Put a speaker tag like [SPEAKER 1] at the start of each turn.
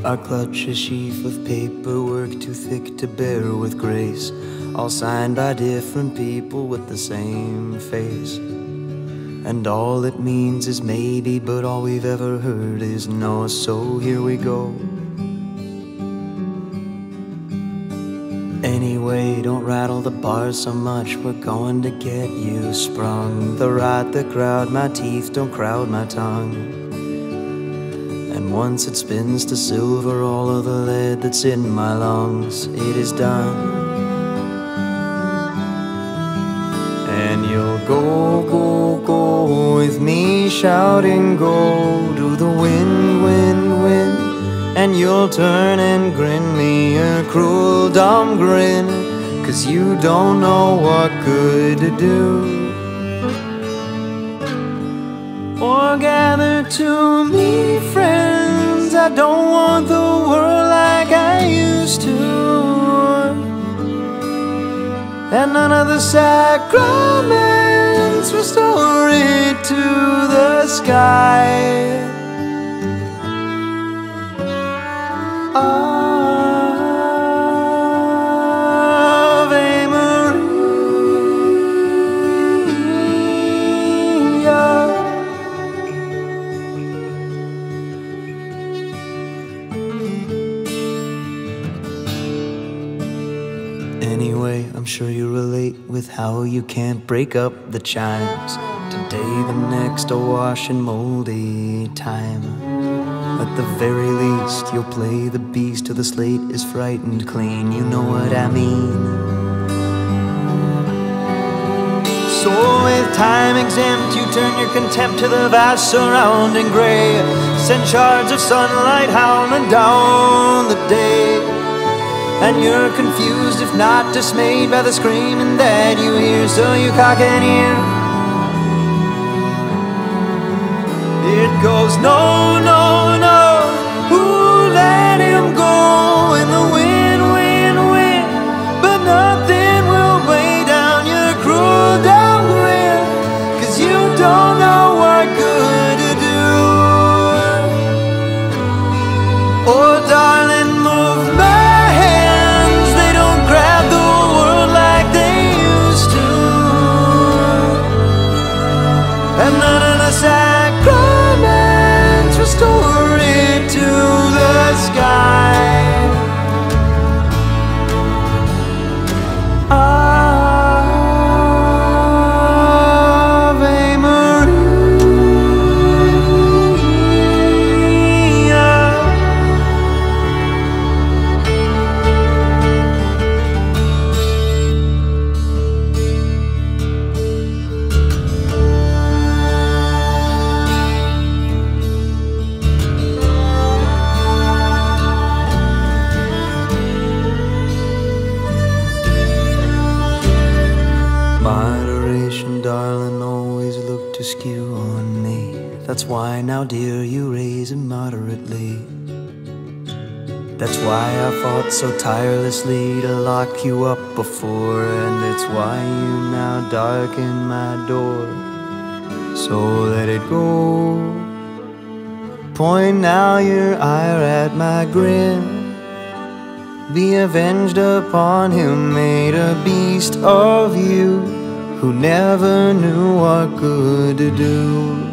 [SPEAKER 1] I clutch a sheaf of paperwork too thick to bear with grace, all signed by different people with the same face. And all it means is maybe, but all we've ever heard is no, so here we go. Anyway, don't rattle the bars so much, we're going to get you sprung. The ride, the crowd, my teeth don't crowd my tongue. And once it spins to silver, all of the lead that's in my lungs, it is done. And you'll go, go, go with me shouting, go to the wind, wind, wind. And you'll turn and grin me a cruel dumb grin, 'cause you don't know what good to do. Or gather to me, friends, I don't want the world like I used to, and none of the sacraments restore it to the sky. Ave Maria. Anyway, I'm sure you relate with how you can't break up the chimes. Today, the next, awash in moldy time. At the very least, you'll play the beast till the slate is frightened clean. You know what I mean. So with time exempt, you turn your contempt to the vast surrounding gray. Send shards of sunlight howling down the day. And you're confused, if not dismayed, by the screaming that you hear. So you cock an ear. It goes, no, no, no. Who let him go in the wind, wind, wind? But nothing will weigh down your cruel dumb grin, 'cause you don't know what good to do. Oh, darling, move my hands. They don't grab the world like they used to, and none of the sacraments restore it to the sky. Ave Maria. Moderation, darling, always looked askew on me. That's why now, dear, you raise it moderately. That's why I fought so tirelessly to lock you up before, and it's why you now darken my door. So let it go. Point now your ire at my grin. Be avenged upon him, made a beast of you, who never knew what good to do.